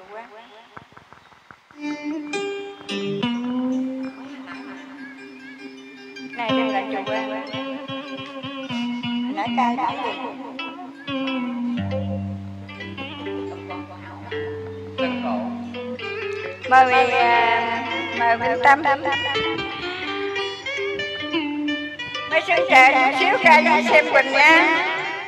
Này đây là chùa quá. Nãy cay đã gì? Mời Vinh Tâm. Mấy sư trẻ chút xíu ca đi xem Quỳnh nha.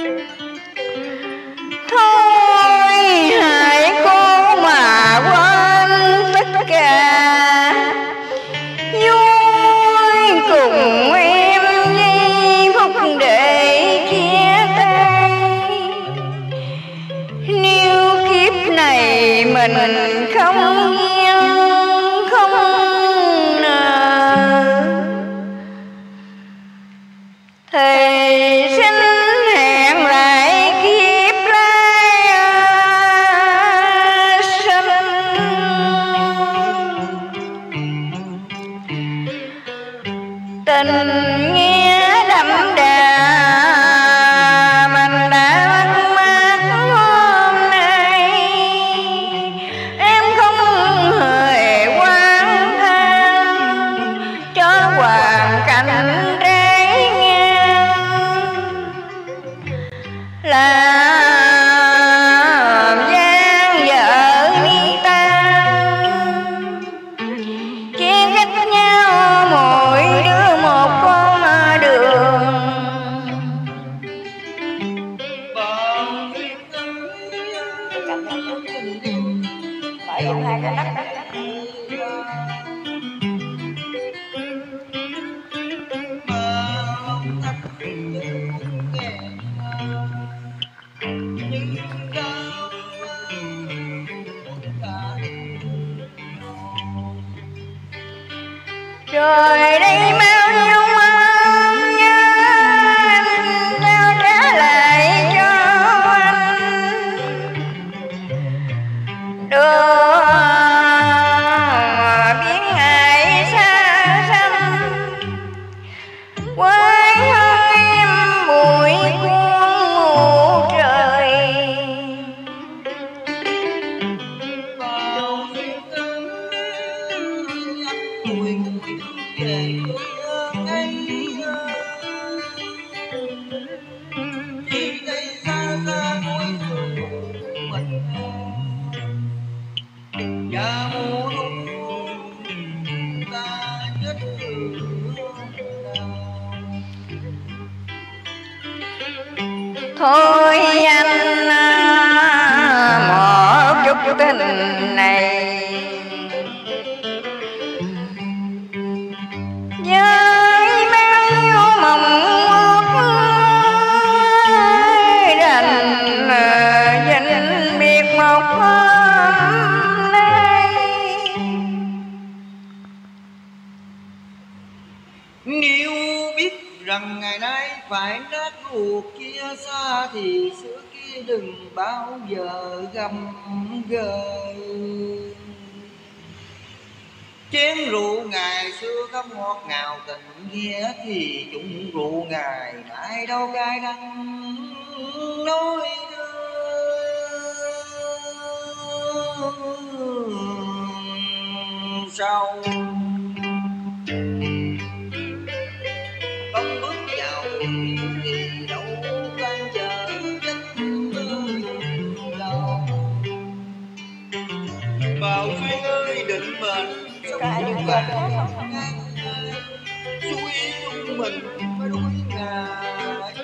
Thôi hãy cố mà quên tất cả, vui cùng em giây phút để chia tay. Nếu kiếp này mình không duyên không nợ, thầy xin hẹn lại kiếp lai sinh. Tình nghĩa đậm đà mình đã mất hôm nay, em không hề oán than cho hoàn cảnh trái ngang, làm gian vợ ni tan, chia cách nhau mỗi đứa một con đường. Phải dùng hai cái nắp đó. Rồi đây bao nhiêu mong nhớ trao trả lại cho anh, đưa biến ngày xa xăm, quay hơn em bụi cuốn ngủ trời. Thôi anh một chút tình này với bao nhiêu mộng ước đành vĩnh biệt một hôm nay. Nếu biết rằng ngày nay phải nát ruột chia xa thì xưa kia đừng bao giờ gầm gừ. Chén rượu ngày xưa không ngọt ngào tình nghĩa thì chung rượu ngày nay đâu cay đắng nói sau. Không bước vào thì đâu đang chờ chết đâu. Bào duyên ơi định mệnh sống chung vàng suy chung mình phải đuổi ngài.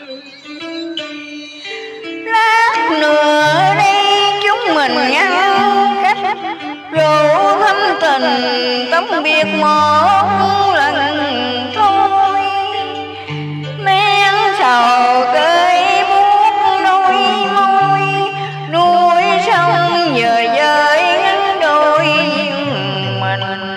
Lát nữa đây chúng mình ngăn cách, rượu thâm tình tấm biệt một lần thôi. Men sầu tới buốt đôi môi, núi sông giờ dời ngắn đôi mình.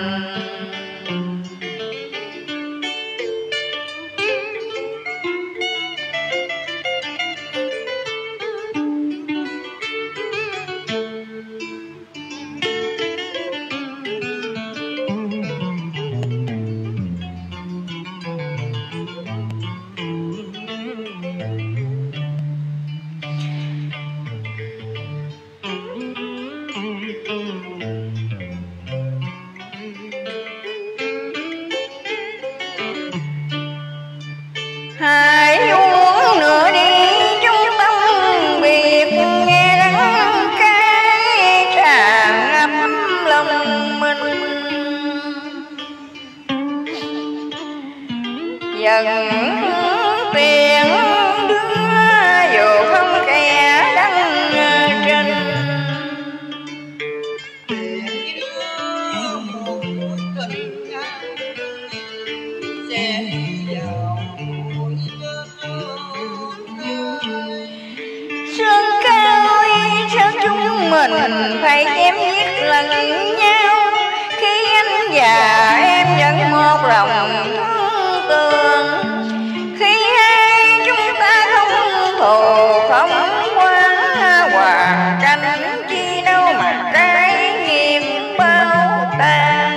mình phải chém giết lẫn nhau, khi anh và em vẫn một lòng thương tường, khi hai chúng ta không thù không quá hòa canh, chi đâu mà trái nghiêm bao tàn.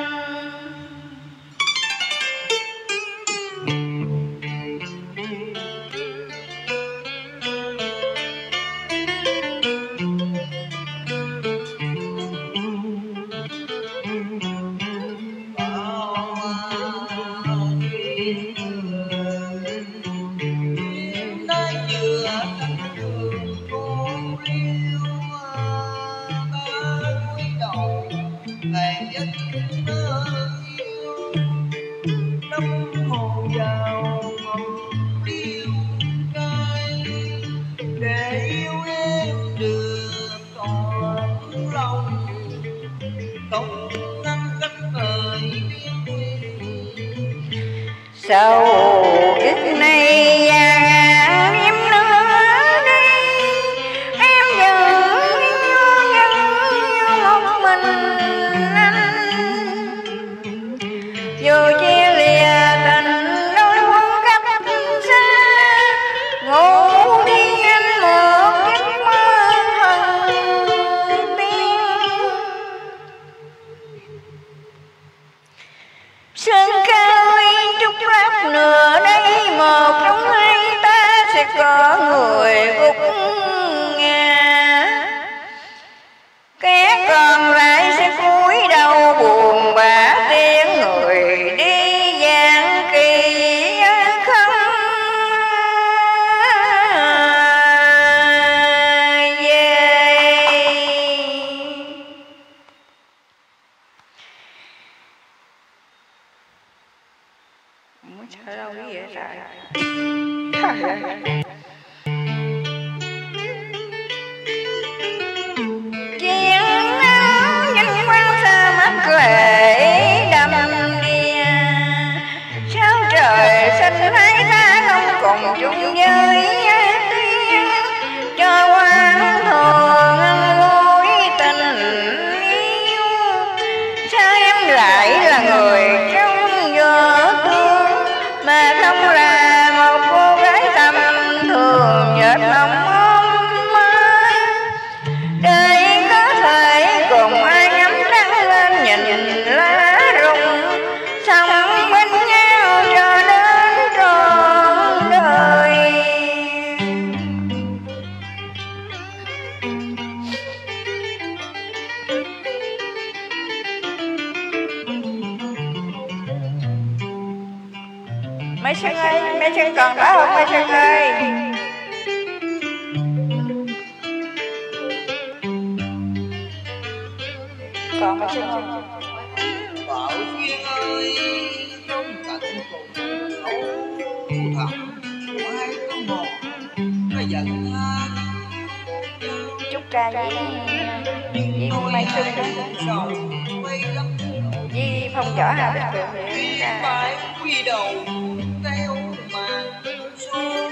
Sau ít này và em nữa đây, em vẫn một mình anh, dù chia lìa tình đôi không cách xa, ngủ đi anh một giấc mơ thần tiên. Sương cao trúc ráp nửa đây, một trong hai ta sẽ có người gục ngã, kẻ còn lại sẽ cúi đầu buồn bã tiếng người đi giang kỳ không về. Muốn chờ đâu cái gì vậy chiến nắng danh quang xa mắt lệ đầm đìa, sao trời xanh hai ta không cùng chung với tiếng, cho quang thường ngăn ngối tình yêu, sao em lại là người trong gió thương mà không là một cô gái tầm thường nhệt lòng ôm mơ. Đời có thể cùng ai ngắm trăng lên nhìn lá rụng, sống bên nhau cho đến trọn đời. Mấy Xuân ơi, mấy Xuân còn đó không mấy Xuân ơi? Còn mấy Xuân không? Bảo Duyên ơi, trong cạnh cùng ấu thẳm của hai con một, nó giận tha Chúc ca với Mai Xuân đó, với Phong Võ Hà Bích Phượng phải quy đầu theo màn số.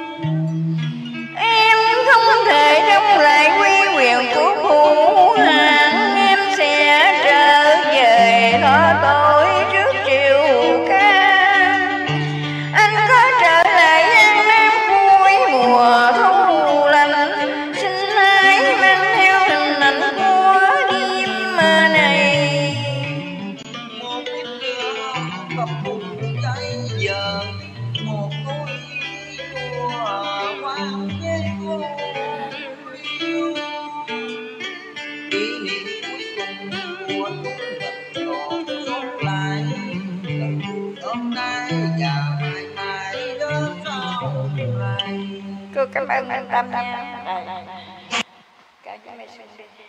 em không thể chống lại quy quyền của phụ hoàng, em sẽ trở về tỏ tội trước triều ca. Anh có trở lại Giang Nam cuối mùa thu lạnh, xin hãy mang theo hình ảnh của đêm này. Một đêm lửa cầm bụng cháy giờ, một khối chùa quang với cô yêu. Kỷ niệm cuối cùng của chúng mình còn sót lại, từ hôm nay và mãi mãi đến sau này. Cô cảm ơn anh Tâm nha. Cảm ơn